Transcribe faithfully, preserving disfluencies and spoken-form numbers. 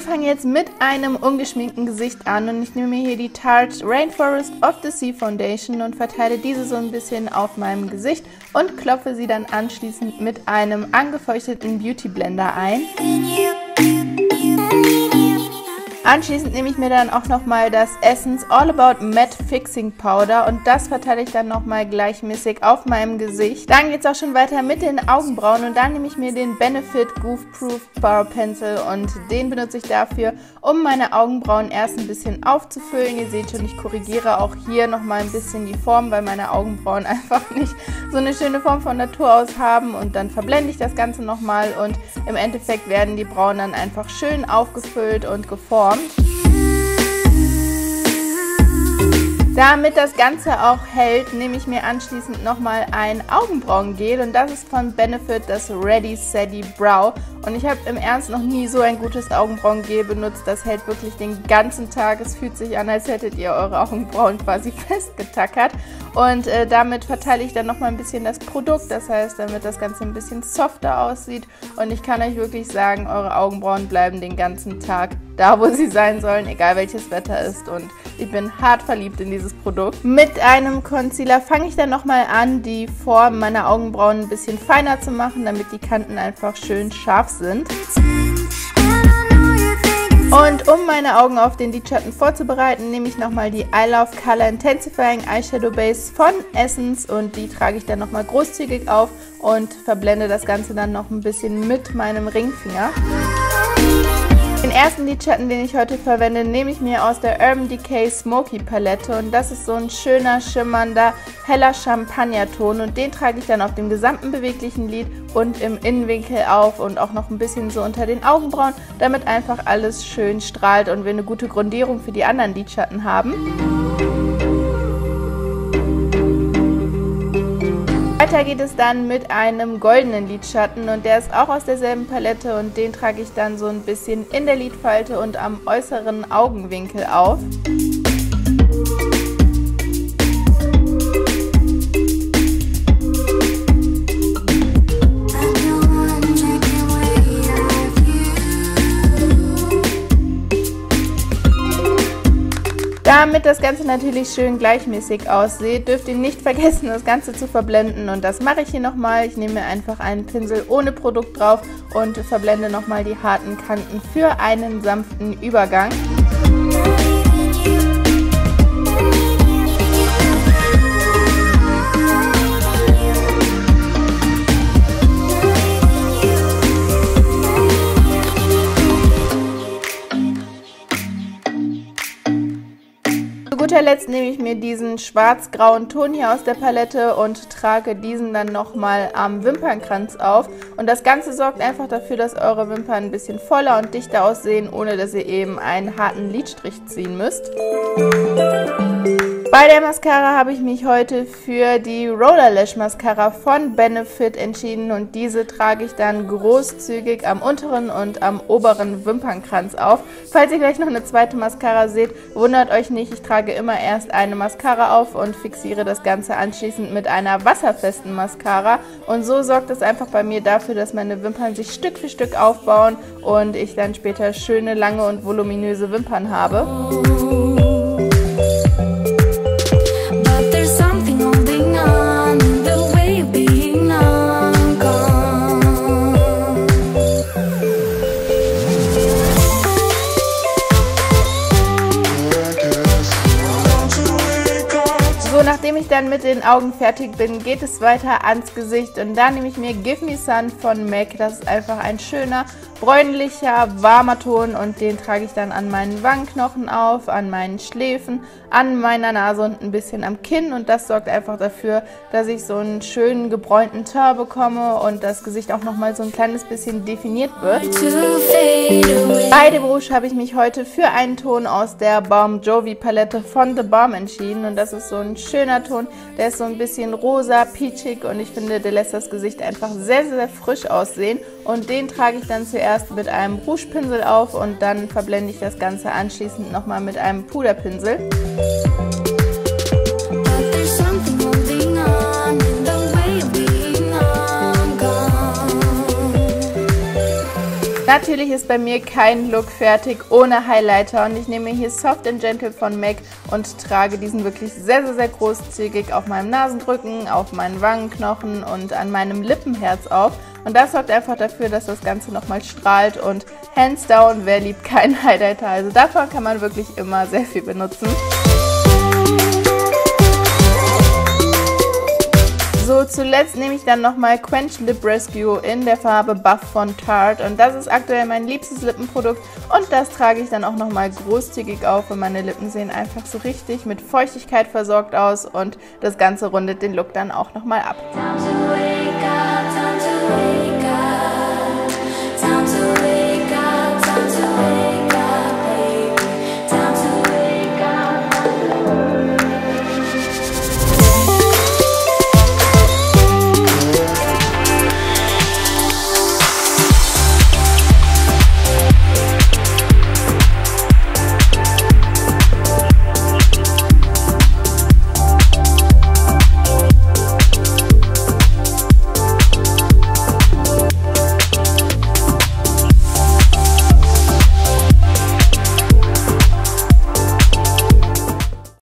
fange jetzt mit einem ungeschminkten Gesicht an und ich nehme mir hier die Tarte Rainforest of the Sea Foundation und verteile diese so ein bisschen auf meinem Gesicht und klopfe sie dann anschließend mit einem angefeuchteten Beauty Blender ein. Anschließend nehme ich mir dann auch nochmal das Essence All About Matte Fixing Powder und das verteile ich dann nochmal gleichmäßig auf meinem Gesicht. Dann geht es auch schon weiter mit den Augenbrauen und dann nehme ich mir den Benefit Goof Proof Brow Pencil und den benutze ich dafür, um meine Augenbrauen erst ein bisschen aufzufüllen. Ihr seht schon, ich korrigiere auch hier nochmal ein bisschen die Form, weil meine Augenbrauen einfach nicht so eine schöne Form von Natur aus haben und dann verblende ich das Ganze nochmal und im Endeffekt werden die Brauen dann einfach schön aufgefüllt und geformt. Damit das Ganze auch hält, nehme ich mir anschließend nochmal ein Augenbrauengel und das ist von Benefit das Ready Steady Brow und ich habe im Ernst noch nie so ein gutes Augenbrauengel benutzt, das hält wirklich den ganzen Tag, es fühlt sich an, als hättet ihr eure Augenbrauen quasi festgetackert und äh, damit verteile ich dann nochmal ein bisschen das Produkt, das heißt, damit das Ganze ein bisschen softer aussieht und ich kann euch wirklich sagen, eure Augenbrauen bleiben den ganzen Tag da, wo sie sein sollen, egal welches Wetter ist und ich bin hart verliebt in dieses Produkt. Mit einem Concealer fange ich dann nochmal an, die Form meiner Augenbrauen ein bisschen feiner zu machen, damit die Kanten einfach schön scharf sind. Und um meine Augen auf den Lidschatten vorzubereiten, nehme ich nochmal die I Love Color Intensifying Eyeshadow Base von Essence und die trage ich dann nochmal großzügig auf und verblende das Ganze dann noch ein bisschen mit meinem Ringfinger. Den ersten Lidschatten, den ich heute verwende, nehme ich mir aus der Urban Decay Smoky Palette und das ist so ein schöner, schimmernder, heller Champagnerton und den trage ich dann auf dem gesamten beweglichen Lid und im Innenwinkel auf und auch noch ein bisschen so unter den Augenbrauen, damit einfach alles schön strahlt und wir eine gute Grundierung für die anderen Lidschatten haben. Weiter geht es dann mit einem goldenen Lidschatten und der ist auch aus derselben Palette und den trage ich dann so ein bisschen in der Lidfalte und am äußeren Augenwinkel auf. Damit das Ganze natürlich schön gleichmäßig aussieht, dürft ihr nicht vergessen, das Ganze zu verblenden und das mache ich hier nochmal. Ich nehme mir einfach einen Pinsel ohne Produkt drauf und verblende nochmal die harten Kanten für einen sanften Übergang. Zu guter Letzt nehme ich mir diesen schwarz-grauen Ton hier aus der Palette und trage diesen dann nochmal am Wimpernkranz auf. Und das Ganze sorgt einfach dafür, dass eure Wimpern ein bisschen voller und dichter aussehen, ohne dass ihr eben einen harten Lidstrich ziehen müsst. Bei der Mascara habe ich mich heute für die Roller Lash Mascara von Benefit entschieden und diese trage ich dann großzügig am unteren und am oberen Wimpernkranz auf. Falls ihr gleich noch eine zweite Mascara seht, wundert euch nicht, ich trage immer erst eine Mascara auf und fixiere das Ganze anschließend mit einer wasserfesten Mascara und so sorgt es einfach bei mir dafür, dass meine Wimpern sich Stück für Stück aufbauen und ich dann später schöne, lange und voluminöse Wimpern habe. Nachdem ich dann mit den Augen fertig bin, geht es weiter ans Gesicht und da nehme ich mir Give Me Sun von M A C. Das ist einfach ein schöner, bräunlicher, warmer Ton und den trage ich dann an meinen Wangenknochen auf, an meinen Schläfen, an meiner Nase und ein bisschen am Kinn und das sorgt einfach dafür, dass ich so einen schönen gebräunten Teint bekomme und das Gesicht auch nochmal so ein kleines bisschen definiert wird. Bei dem Rouge habe ich mich heute für einen Ton aus der Balm Jovi Palette von The Balm entschieden und das ist so ein schöner Ton, der ist so ein bisschen rosa, peachig und ich finde, der lässt das Gesicht einfach sehr, sehr frisch aussehen und den trage ich dann zuerst mit einem Rougepinsel auf und dann verblende ich das Ganze anschließend nochmal mit einem Puderpinsel. Natürlich ist bei mir kein Look fertig ohne Highlighter und ich nehme hier Soft and Gentle von M A C und trage diesen wirklich sehr, sehr, sehr großzügig auf meinem Nasendrücken, auf meinen Wangenknochen und an meinem Lippenherz auf. Und das sorgt einfach dafür, dass das Ganze nochmal strahlt und hands down, wer liebt keinen Highlighter? Also davon kann man wirklich immer sehr viel benutzen. So, zuletzt nehme ich dann nochmal Quench Lip Rescue in der Farbe Buff von Tarte und das ist aktuell mein liebstes Lippenprodukt und das trage ich dann auch nochmal großzügig auf und meine Lippen sehen einfach so richtig mit Feuchtigkeit versorgt aus und das Ganze rundet den Look dann auch nochmal ab.